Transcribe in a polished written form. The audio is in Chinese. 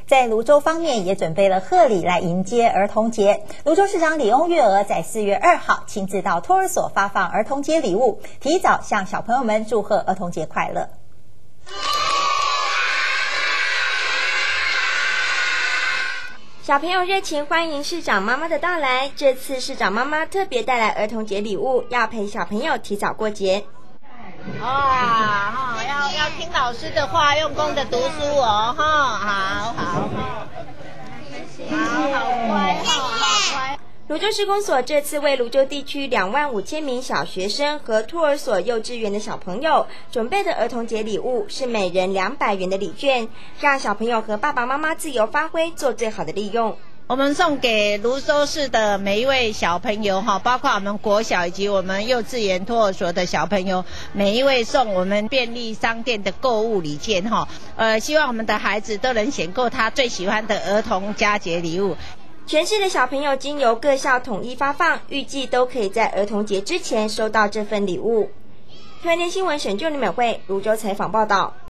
在泸州方面也准备了贺礼来迎接儿童节。泸州市长李翁月娥在4月2号亲自到托儿所发放儿童节礼物，提早向小朋友们祝贺儿童节快乐。 小朋友热情欢迎市长妈妈的到来，这次市长妈妈特别带来儿童节礼物，要陪小朋友提早过节。 要听老师的话，用功的读书哦，好乖，好乖。 泸州市公所这次为泸州地区25000名小学生和托儿所、幼稚园的小朋友准备的儿童节礼物是每人200元的礼券，让小朋友和爸爸妈妈自由发挥，做最好的利用。 我们送给泸州市的每一位小朋友包括我们国小以及我们幼稚园托儿所的小朋友，每一位送我们便利商店的购物礼券希望我们的孩子都能选购他最喜欢的儿童佳节礼物。 全市的小朋友经由各校统一发放，预计都可以在儿童节之前收到这份礼物。台湾新闻沈就李美惠泸州采访报道。